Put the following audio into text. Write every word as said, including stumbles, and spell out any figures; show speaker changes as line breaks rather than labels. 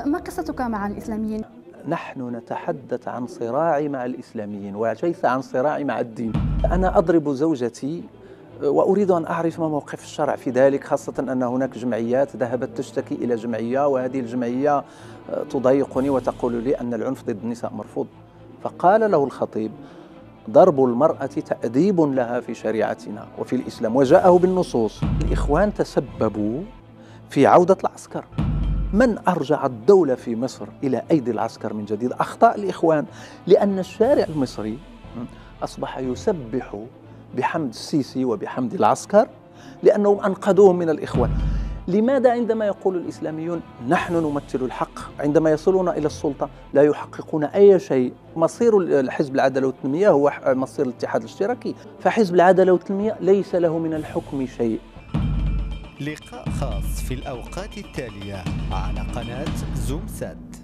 ما قصتك مع الإسلاميين؟
نحن نتحدث عن صراعي مع الإسلاميين وليس عن صراعي مع الدين. أنا أضرب زوجتي وأريد أن أعرف ما موقف الشرع في ذلك، خاصة أن هناك جمعيات ذهبت تشتكي إلى جمعية وهذه الجمعية تضايقني وتقول لي أن العنف ضد النساء مرفوض. فقال له الخطيب: ضرب المرأة تأديب لها في شريعتنا وفي الإسلام، وجاءه بالنصوص. الإخوان تسببوا في عودة العسكر. من أرجع الدولة في مصر إلى أيدي العسكر من جديد؟ أخطاء الإخوان، لأن الشارع المصري أصبح يسبح بحمد السيسي وبحمد العسكر لأنهم أنقذوهم من الإخوان. لماذا عندما يقول الإسلاميون نحن نمثل الحق، عندما يصلون إلى السلطة لا يحققون أي شيء؟ مصير الحزب العدالة والتنمية هو مصير الاتحاد الاشتراكي، فحزب العدالة والتنمية ليس له من الحكم شيء.
لقاء خاص في الأوقات التالية على قناة زوم سات.